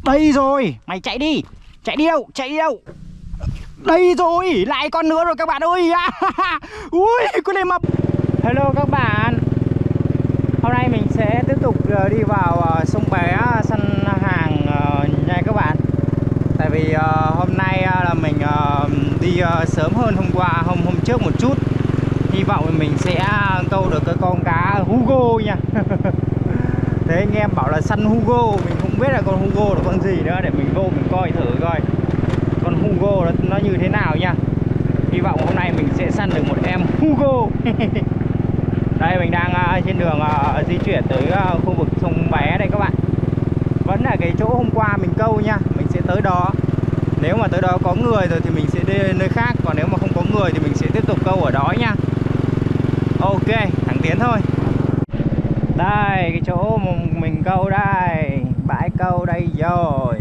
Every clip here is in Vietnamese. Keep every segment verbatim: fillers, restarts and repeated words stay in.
Đây rồi, mày chạy đi. Chạy đi đâu, chạy đi đâu. Đây rồi, lại con nữa rồi các bạn ơi. Ui, con này mập. Hello các bạn. Hôm nay mình sẽ tiếp tục đi vào sông Bé săn hàng nha các bạn. Tại vì hôm nay là mình đi sớm hơn hôm qua, hôm hôm trước một chút. Hy vọng mình sẽ câu được cái con cá Hugo nha. Thế anh em bảo là săn Hugo, mình không biết là con Hugo là con gì nữa, để mình vô mình coi thử coi con Hugo nó, nó như thế nào nha. Hy vọng hôm nay mình sẽ săn được một em Hugo. Đây mình đang uh, trên đường uh, di chuyển tới uh, khu vực sông Bé đây các bạn. Vẫn là cái chỗ hôm qua mình câu nha, mình sẽ tới đó. Nếu mà tới đó có người rồi thì mình sẽ đi nơi khác, còn nếu mà không có người thì mình sẽ tiếp tục câu ở đó nha. Ok, thẳng tiến thôi. Đây, cái chỗ mình câu đây, bãi câu đây rồi.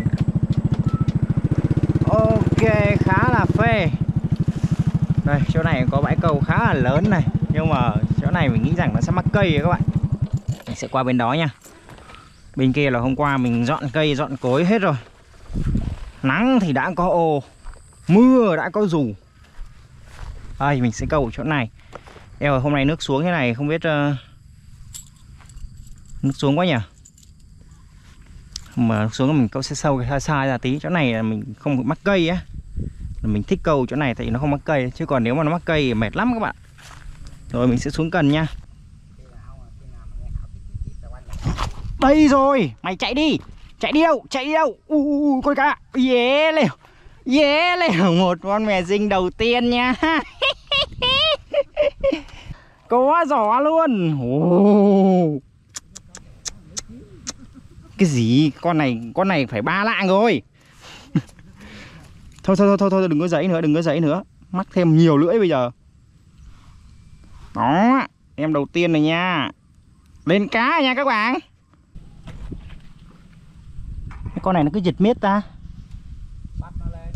Ok, khá là phê. Đây, chỗ này có bãi câu khá là lớn này. Nhưng mà chỗ này mình nghĩ rằng nó sẽ mắc cây các bạn. Mình sẽ qua bên đó nha. Bên kia là hôm qua mình dọn cây, dọn cối hết rồi. Nắng thì đã có ồ, mưa đã có dù. Đây, mình sẽ câu ở chỗ này. Eo, hôm nay nước xuống thế này không biết... Uh... Nước xuống quá nhỉ. Mà nước xuống mình câu sẽ sâu xa xa ra tí. Chỗ này là mình không mắc cây á. Mình thích câu chỗ này tại vì nó không mắc cây. Chứ còn nếu mà nó mắc cây thì mệt lắm các bạn. Rồi mình sẽ xuống cần nha. Đây rồi, mày chạy đi. Chạy đi đâu, chạy đi đâu. Ui, con cá. Yeah lều. Yeah lều. Một con mè rinh đầu tiên nha. Có giỏ luôn. Oh. Cái gì? Con này con này phải ba lạng rồi. Thôi thôi thôi thôi đừng có giấy nữa, đừng có giấy nữa. Mắc thêm nhiều lưỡi bây giờ. Đó, em đầu tiên này nha. Lên cá nha các bạn. Cái con này nó cứ giật miết ta. Bắt nó lên.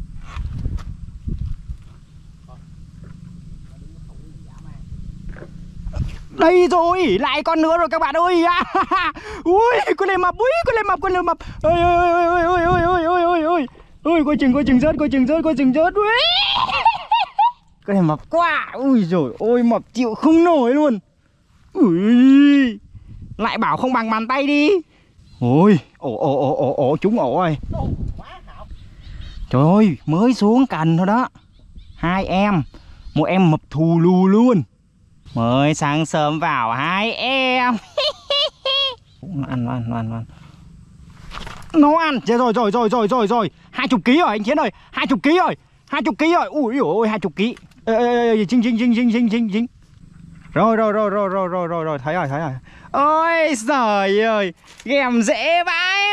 Đây rồi, lại con nữa rồi các bạn ơi. Ui, con này mập, ui, con này mập, con này mập. Ôi ôi ôi ôi ôi ôi ôi ôi ôi. Ui, coi chừng, coi chừng rớt, coi chừng rớt, coi chừng rớt. Ui. Con này mập quá. Ui rồi, ôi mập chịu không nổi luôn. Ui. Lại bảo không bằng bàn tay đi. Ôi, ổ ổ ổ ổ ổ trúng ổ rồi. Trời ơi, mới xuống cần thôi đó. Hai em, một em mập thù lù luôn. Mới sáng sớm vào hai em. Nó ăn, nó ăn, nó ăn, nó ăn. Nó ăn, rồi rồi rồi rồi rồi rồi. Hai chục ký rồi anh Chiến ơi, hai chục ký rồi, hai chục ký rồi. Ui ôi, hai chục ký. Ê ê ê, dính dính dính dính dính dính dính. Rồi rồi rồi rồi rồi rồi rồi rồi, thấy rồi thấy rồi. Ôi giời ơi, ghèm dễ vãi.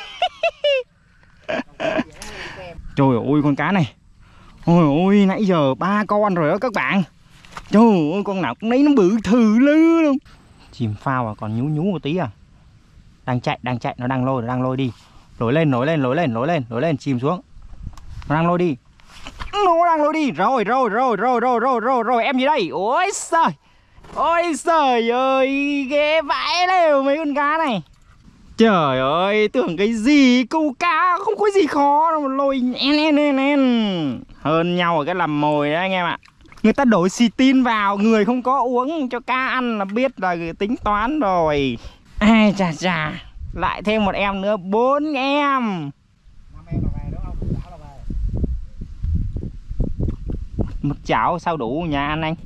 Trời ơi con cá này. Ôi ôi, nãy giờ ba con rồi đó các bạn. Trời ơi, con nào cũng lấy nó bự thừ lư luôn. Chìm phao à, còn nhú nhú một tí à. Đang chạy, đang chạy, nó đang lôi, nó đang lôi đi. Lối lên, lối lên, lối lên, lối lên, lối lên, chìm xuống. Nó đang lôi đi. Nó đang lôi đi. Rồi, rồi, rồi, rồi, rồi, rồi, rồi, rồi, em gì đây? Ôi trời. Ôi trời ơi, ghê vãi lều mấy con cá này. Trời ơi, tưởng cái gì, câu cá không có gì khó đâu mà lôi en en en. Hơn nhau ở cái làm mồi đấy anh em ạ. Người ta đổ xì tin vào, người không có uống cho cá ăn là biết là tính toán rồi. Ai chà chà, lại thêm một em nữa, bốn em. Một chảo sao đủ nhà ăn anh.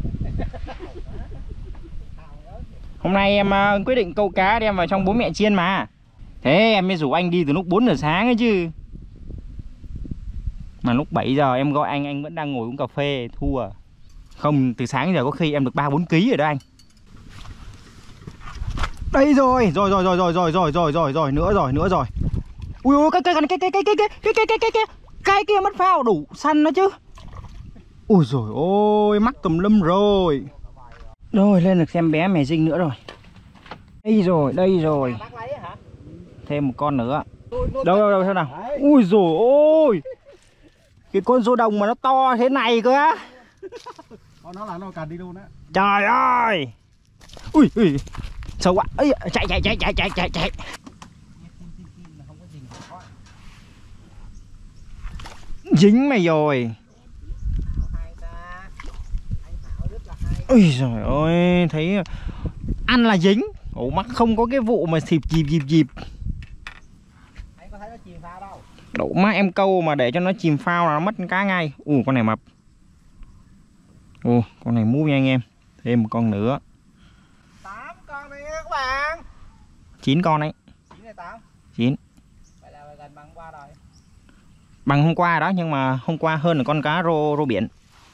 Hôm nay em uh, quyết định câu cá đem vào trong bố mẹ chiên mà. Thế em mới rủ anh đi từ lúc bốn giờ sáng ấy chứ. Mà lúc bảy giờ em gọi anh, anh vẫn đang ngồi uống cà phê, thua. Không, từ sáng giờ có khi em được ba bốn ký rồi đó anh. Đây rồi, rồi rồi rồi rồi rồi rồi rồi rồi rồi nữa rồi, nữa rồi. Ui ôi cái cái cái cái cái cái cái cái cái cái cái cái cái kia mất phao đủ săn nó chứ. Ui rồi ôi, mắc tùm lum rồi. Rồi lên được xem bé mè rinh nữa rồi. Đây rồi, đây rồi. Thêm một con nữa. Đâu đâu đâu thế nào. Ui rồi ôi. Cái con rô đồng mà nó to thế này cơ á. Nó là nó cần đi luôn á. Trời ơi. Ui ui. Sâu quá. Ây, chạy chạy chạy chạy chạy chạy chạy. Dính mày rồi. Ôi trời ơi, thấy ăn là dính. Ủa mắc không có cái vụ mà xịp dịp dịp dịp. Anh có thấy nó chìm phao đâu. Đổ má em câu mà để cho nó chìm phao là nó mất cá ngay. Ủa con này mập. Ủa con này mú nha anh em. Thêm một con nữa. tám con này các bạn. chín con đấy. chín hay tám? chín. Vậy là gần bằng qua rồi. Bằng hôm qua đó, nhưng mà hôm qua hơn là con cá rô rô biển.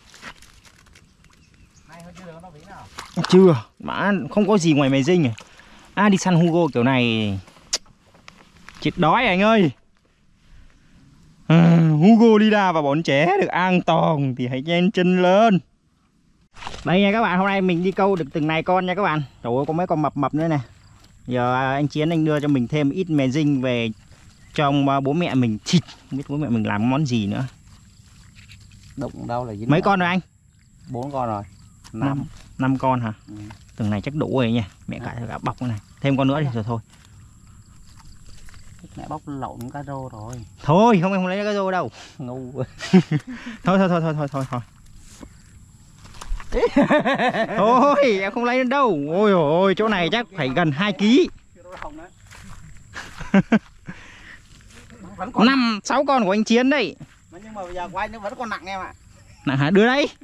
Nay hơn chưa được nó biển nào? Chưa, mà không có gì ngoài mè dinh này. À đi săn Hugo kiểu này chết đói anh ơi. À, Hugo đi ra và bọn trẻ được an toàn thì hãy nhanh chân lên. Đây nha các bạn, hôm nay mình đi câu được từng này con nha các bạn. Trời ơi có mấy con mập mập nữa nè. Giờ anh Chiến anh đưa cho mình thêm ít mè dinh về trong bố mẹ mình thịt. Không biết bố mẹ mình làm món gì nữa. Đụng đâu là dính. Mấy con rồi anh? Bốn con rồi. Năm. Năm con hả? Ừ. Từng này chắc đủ rồi nha. Mẹ cả, cả bọc cái này. Thêm con nữa đi rồi thôi. Mẹ bóc lộn cá rô rồi. Thôi không em không lấy cá rô đâu. Ngu. Thôi thôi thôi thôi thôi thôi thôi. Thôi em không lấy nữa đâu. Ôi ôi chỗ này chắc phải gần hai ký. Năm sáu con của anh Chiến đây. Nhưng mà bây giờ của anh nó vẫn còn nặng em ạ. Nặng hả? Đưa đây.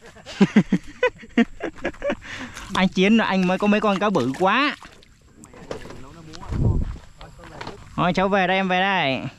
Anh Chiến anh mới có mấy con cá bự quá. Thôi cháu về đây, em về đây.